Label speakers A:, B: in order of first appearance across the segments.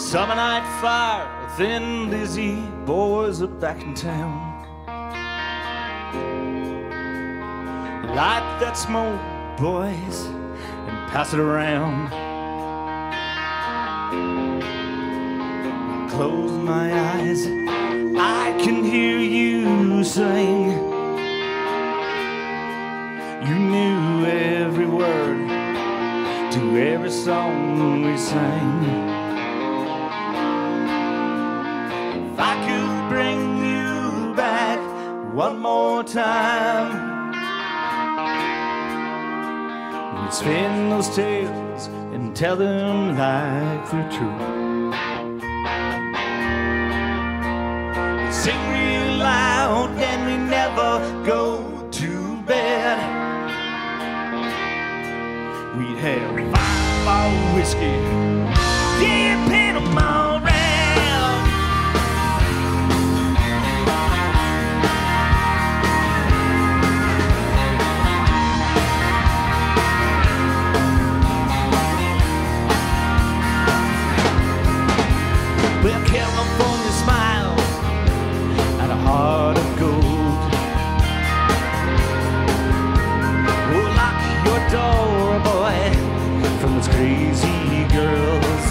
A: Summer night fire, Thin Lizzy, boys are back in town. Light that smoke, boys, and pass it around. Close my eyes, I can hear you sing. You knew every word to every song we sang. If I could bring you back one more time, we'd spin those tales and tell them like they're true. We'd sing real loud and we never go to bed. We'd have Fireball whiskey, yeah, pin 'em all round. Well, California smile and a heart of gold. Oh, lock your door, boy, from those crazy girls.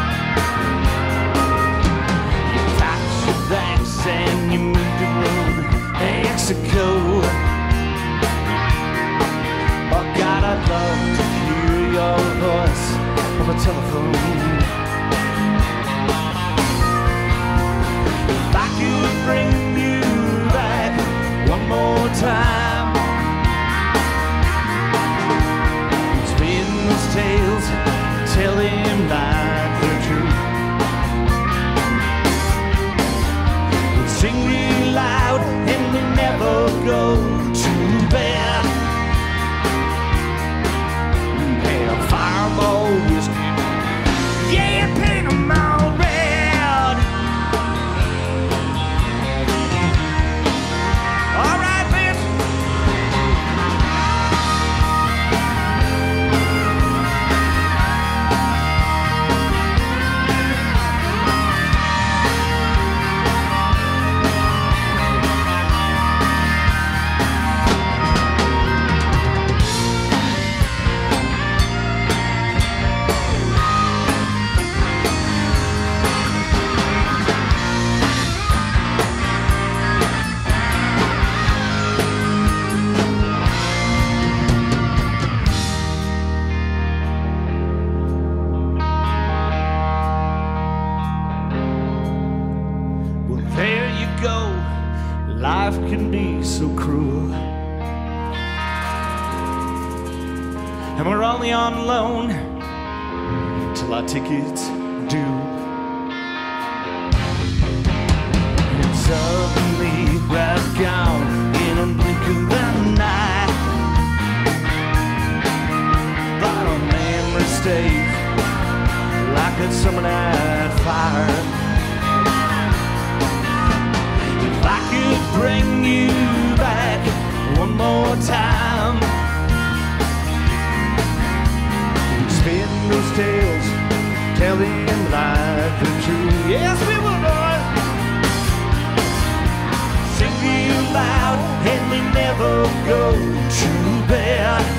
A: You packed your bags and you moved the road to Mexico. Oh God, I'd love to hear your voice on the telephone. If I could bring you back one more time, spin those tales, tell him like they're true. We'd sing real loud and we never go to bed. We'd have Fireball whiskey, yeah, paint 'em all red. All right, bitch. There you go, life can be so cruel. And we're only on loan till our tickets due. And suddenly we're gone in a blink of an eye. But our memories stay like that summer night fire. I could bring you back one more time, spin those tales, tell them like the truth. Yes, we will, boys. Sing real loud and we never go to bed.